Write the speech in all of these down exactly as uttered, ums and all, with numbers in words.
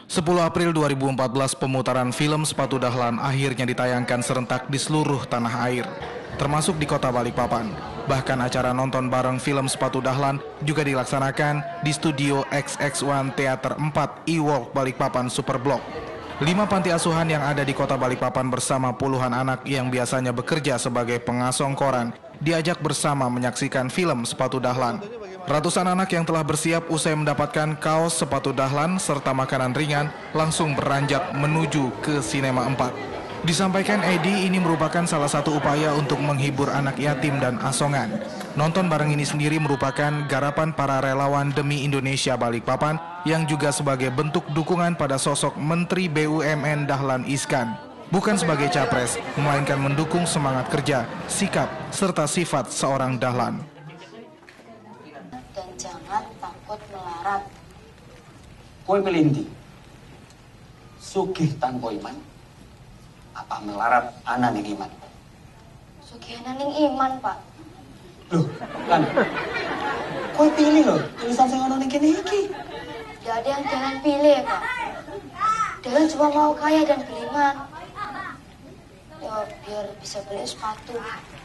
sepuluh April dua ribu empat belas pemutaran film Sepatu Dahlan akhirnya ditayangkan serentak di seluruh tanah air, termasuk di kota Balikpapan. Bahkan acara nonton bareng film Sepatu Dahlan juga dilaksanakan di studio X X satu Theater empat E-Walk Balikpapan Superblok. Lima panti asuhan yang ada di kota Balikpapan bersama puluhan anak yang biasanya bekerja sebagai pengasong koran diajak bersama menyaksikan film Sepatu Dahlan. Ratusan anak yang telah bersiap usai mendapatkan kaos Sepatu Dahlan serta makanan ringan langsung beranjak menuju ke Sinema empat. Disampaikan Edi, ini merupakan salah satu upaya untuk menghibur anak yatim dan asongan. Nonton bareng ini sendiri merupakan garapan para relawan Demi Indonesia Balikpapan yang juga sebagai bentuk dukungan pada sosok Menteri B U M N Dahlan Iskan. Bukan sebagai capres, melainkan mendukung semangat kerja, sikap, serta sifat seorang Dahlan. Dan jangan takut melarat. Kowe pilih ndi? Sugih tanpa iman apa melarat ana ning iman? Sugih ana ning iman, Pak. Loh, kan. Kowe pilih loh, tulisan sing ana ning kene iki. Gak ada yang jangan pilih, Pak. Dahlan cuma mau kaya dan beriman. Ya, biar bisa beli sepatu.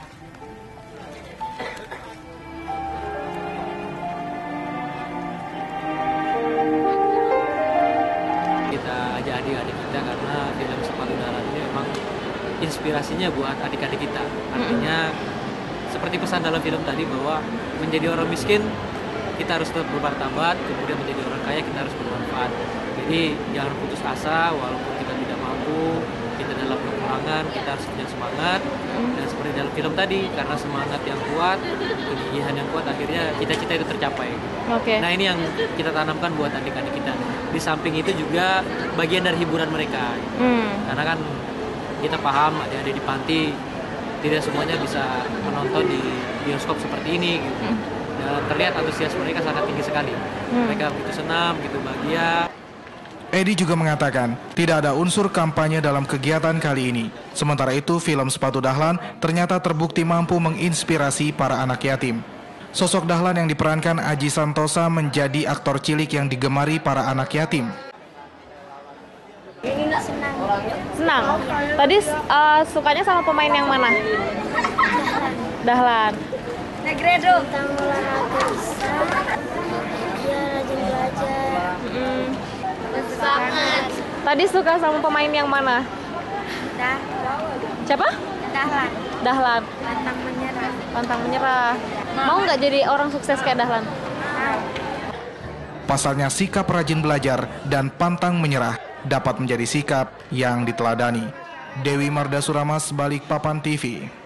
Kita ajak adik-adik kita karena film Sepatu Dahlan ini memang inspirasinya buat adik-adik kita. Artinya seperti pesan dalam film tadi bahwa menjadi orang miskin kita harus tetap bermartabat, kemudian menjadi orang kaya kita harus bermanfaat. Jadi jangan putus asa walaupun kita tidak mampu, kita dalam kekurangan, kita harus punya semangat. Dan seperti dalam film tadi, karena semangat yang kuat, kegigihan yang kuat, akhirnya cita-cita itu tercapai. Oke. Nah ini yang kita tanamkan buat adik-adik kita. Di samping itu juga bagian dari hiburan mereka. Hmm. Karena kan kita paham adik-adik di panti tidak semuanya bisa menonton di bioskop seperti ini gitu. Hmm. Dan terlihat antusias mereka sangat tinggi sekali. Hmm. Mereka begitu senang, begitu bahagia. Edi juga mengatakan tidak ada unsur kampanye dalam kegiatan kali ini. Sementara itu, film Sepatu Dahlan ternyata terbukti mampu menginspirasi para anak yatim. Sosok Dahlan yang diperankan Aji Santosa menjadi aktor cilik yang digemari para anak yatim. Senang. Senang. Tadi uh, sukanya sama pemain yang mana? Dahlan. Negredo. Tentang olahraga bisa. Dia rajin belajar. Mm. Banget. Tadi suka sama pemain yang mana? Dah. Siapa? Dahlan. Dahlan. Pantang menyerah. Pantang menyerah. Mau nggak jadi orang sukses kayak Dahlan? Pasalnya sikap rajin belajar dan pantang menyerah dapat menjadi sikap yang diteladani. Dewi Marda Suramas, Balikpapan T V.